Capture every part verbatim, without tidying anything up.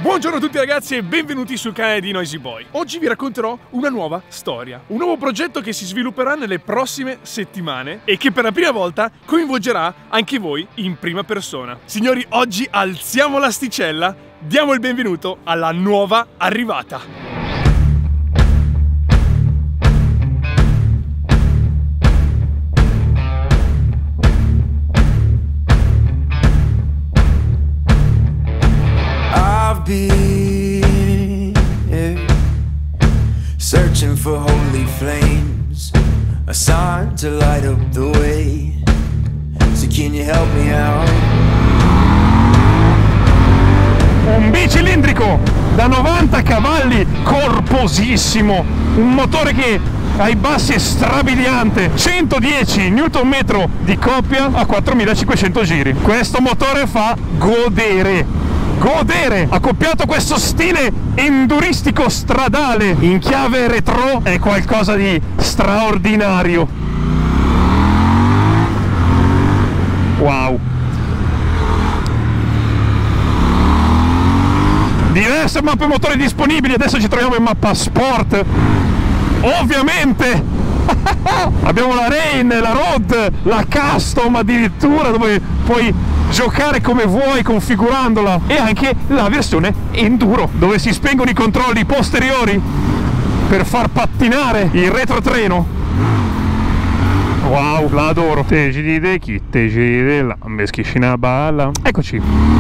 Buongiorno a tutti ragazzi e benvenuti sul canale di Noisy Boy. Oggi vi racconterò una nuova storia, un nuovo progetto che si svilupperà nelle prossime settimane e che per la prima volta coinvolgerà anche voi in prima persona. Signori, oggi alziamo l'asticella, diamo il benvenuto alla nuova arrivata. Been yeah, searching for holy flames, a sign to light up the way. So can you help me out? Un bicilindrico da novanta cavalli, corposissimo, un motore che ai bassi è strabiliante, centodieci newton metro di coppia a quattromilacinquecento giri. Questo motore fa godere. Godere, accoppiato a questo stile enduristico stradale in chiave retro, è qualcosa di straordinario. Wow. Diverse mappe motori disponibili, adesso ci troviamo in mappa sport. Ovviamente abbiamo la Rain, la Road, la Custom addirittura, dove puoi giocare come vuoi configurandola, e anche la versione enduro dove si spengono i controlli posteriori per far pattinare il retrotreno. Wow, la adoro. Te ci dite chi te ci dite la meschiscina balla. Eccoci.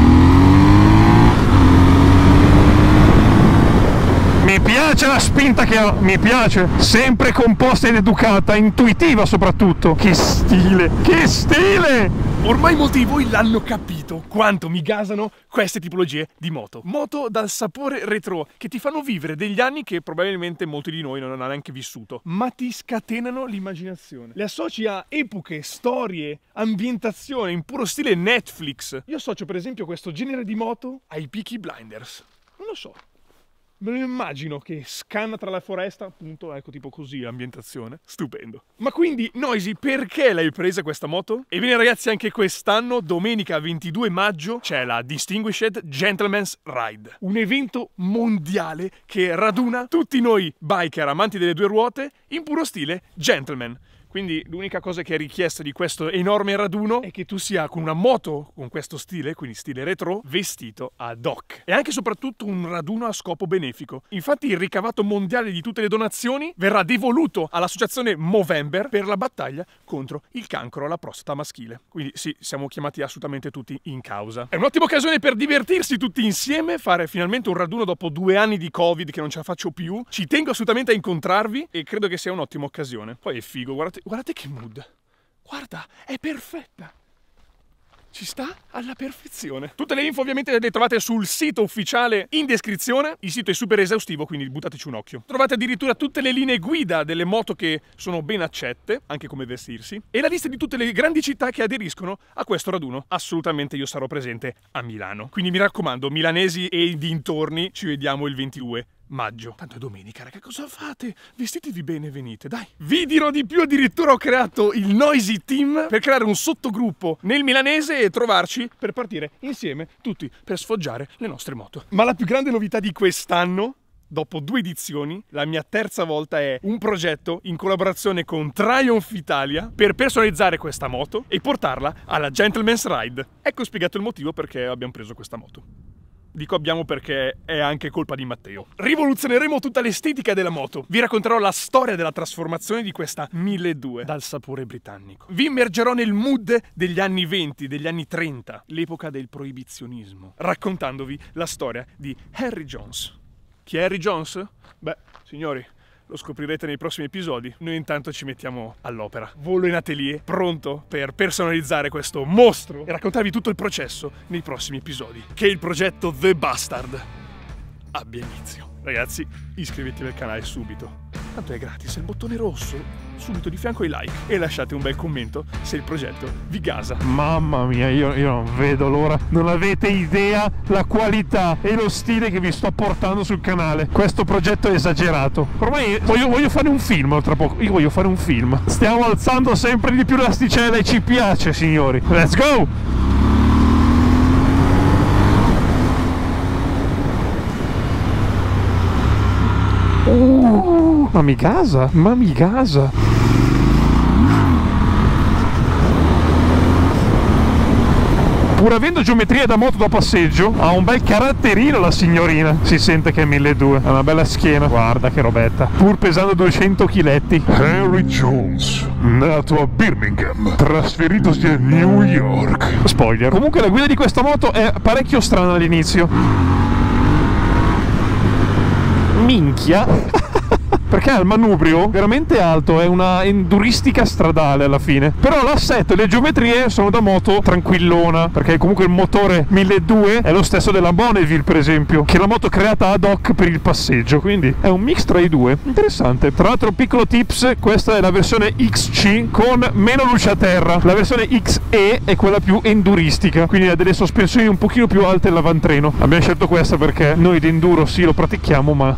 Mi piace la spinta che ha, mi piace, sempre composta ed educata, intuitiva soprattutto. Che stile, che stile! Ormai molti di voi l'hanno capito quanto mi gasano queste tipologie di moto. Moto dal sapore retro, che ti fanno vivere degli anni che probabilmente molti di noi non hanno neanche vissuto, ma ti scatenano l'immaginazione. Le associ a epoche, storie, ambientazione, in puro stile Netflix. Io associo per esempio questo genere di moto ai Peaky Blinders. Non lo so. Me lo immagino che scanna tra la foresta, appunto, ecco, tipo così l'ambientazione. Stupendo. Ma quindi, Noisy, perché l'hai presa questa moto? Ebbene ragazzi, anche quest'anno, domenica ventidue maggio, c'è la Distinguished Gentleman's Ride. Un evento mondiale che raduna tutti noi biker amanti delle due ruote in puro stile gentleman. Quindi l'unica cosa che è richiesta di questo enorme raduno è che tu sia con una moto con questo stile, quindi stile retro, vestito ad hoc. E anche e soprattutto un raduno a scopo benefico. Infatti il ricavato mondiale di tutte le donazioni verrà devoluto all'associazione Movember per la battaglia contro il cancro alla prostata maschile. Quindi sì, siamo chiamati assolutamente tutti in causa. È un'ottima occasione per divertirsi tutti insieme, fare finalmente un raduno dopo due anni di Covid che non ce la faccio più. Ci tengo assolutamente a incontrarvi e credo che sia un'ottima occasione. Poi è figo, guardate. Guardate che mood, guarda, è perfetta, ci sta alla perfezione. Tutte le info ovviamente le trovate sul sito ufficiale in descrizione, il sito è super esaustivo quindi buttateci un occhio. Trovate addirittura tutte le linee guida delle moto che sono ben accette, anche come vestirsi, e la lista di tutte le grandi città che aderiscono a questo raduno. Assolutamente io sarò presente a Milano, quindi mi raccomando, milanesi e dintorni, ci vediamo il ventidue maggio. Tanto è domenica, raga, cosa fate? Vestitevi bene e venite, dai. Vi dirò di più, addirittura ho creato il Noisy Team per creare un sottogruppo nel milanese e trovarci per partire insieme tutti per sfoggiare le nostre moto. Ma la più grande novità di quest'anno, dopo due edizioni, la mia terza volta, è un progetto in collaborazione con Triumph Italia per personalizzare questa moto e portarla alla Gentleman's Ride. Ecco spiegato il motivo perché abbiamo preso questa moto. Dico abbiamo perché è anche colpa di Matteo. Rivoluzioneremo tutta l'estetica della moto. Vi racconterò la storia della trasformazione di questa milleduecento dal sapore britannico. Vi immergerò nel mood degli anni venti, degli anni trenta, l'epoca del proibizionismo, raccontandovi la storia di Harry Jones. Chi è Harry Jones? Beh, signori, lo scoprirete nei prossimi episodi. Noi intanto ci mettiamo all'opera. Volo in atelier, pronto per personalizzare questo mostro e raccontarvi tutto il processo nei prossimi episodi. Che il progetto The Bastard abbia inizio. Ragazzi, iscrivetevi al canale subito. Tanto è gratis, è il bottone rosso, subito di fianco ai like. E lasciate un bel commento se il progetto vi gasa. Mamma mia, io, io non vedo l'ora. Non avete idea la qualità e lo stile che vi sto portando sul canale. Questo progetto è esagerato. Ormai voglio, voglio fare un film tra poco. Io voglio fare un film. Stiamo alzando sempre di più l'asticella e ci piace, signori. Let's go! Uh, ma mi gasa, ma mi gasa. Pur avendo geometria da moto da passeggio, ha un bel caratterino la signorina. Si sente che è milleduecento, ha una bella schiena. Guarda che robetta. Pur pesando duecento chiletti. Henry Jones, nato a Birmingham, trasferitosi a New York. Spoiler. Comunque la guida di questa moto è parecchio strana all'inizio. Minchia. Perché ha il manubrio veramente alto, è una enduristica stradale alla fine. Però l'assetto e le geometrie sono da moto tranquillona, perché comunque il motore milleduecento è lo stesso della Bonneville, per esempio, che è la moto creata ad hoc per il passeggio, quindi è un mix tra i due. Interessante. Tra l'altro, piccolo tips, questa è la versione X C con meno luce a terra. La versione X E è quella più enduristica, quindi ha delle sospensioni un pochino più alte all'avantreno. Abbiamo scelto questa perché noi di enduro sì lo pratichiamo, ma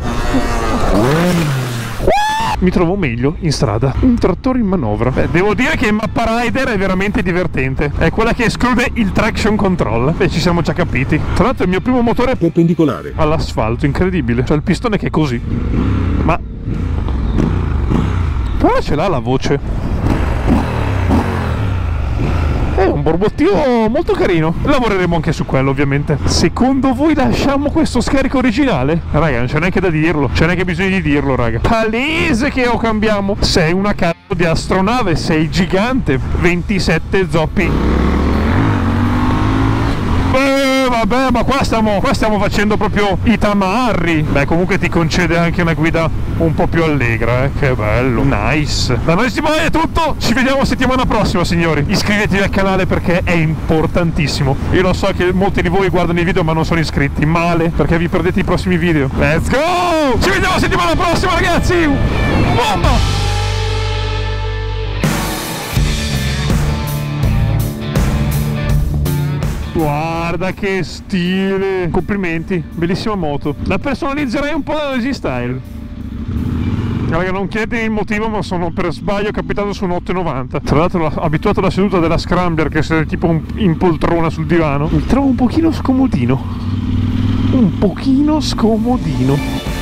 mi trovo meglio in strada. Un trattore in manovra. Beh, devo dire che Mappa Rider è veramente divertente. È quella che esclude il traction control. Beh, ci siamo già capiti. Tra l'altro è il mio primo motore Perpendicolare all'asfalto, incredibile. Cioè il pistone che è così. Ma però ce l'ha la voce. È un borbottino molto carino. Lavoreremo anche su quello, ovviamente. Secondo voi lasciamo questo scarico originale? Raga, non c'è neanche da dirlo. C'è neanche bisogno di dirlo, raga. Palese che lo cambiamo. Sei una cazzo di astronave, sei gigante. ventisette zoppi. Beh, vabbè, ma qua stiamo, qua stiamo facendo proprio i tamarri. Beh, comunque ti concede anche una guida un po' più allegra, eh. Che bello. Nice. Da noi Simone è tutto. Ci vediamo settimana prossima, signori. Iscrivetevi al canale perché è importantissimo. Io lo so che molti di voi guardano i video ma non sono iscritti. Male, perché vi perdete i prossimi video. Let's go! Ci vediamo settimana prossima, ragazzi. Bomba! Guarda che stile! Complimenti, bellissima moto. La personalizzerei un po' da Lazy Style. Raga, non chiedete il motivo, ma sono per sbaglio capitato su un otto e novanta. Tra l'altro, abituato alla seduta della Scrambler, che è tipo un, in poltrona sul divano, mi trovo un pochino scomodino. Un pochino scomodino.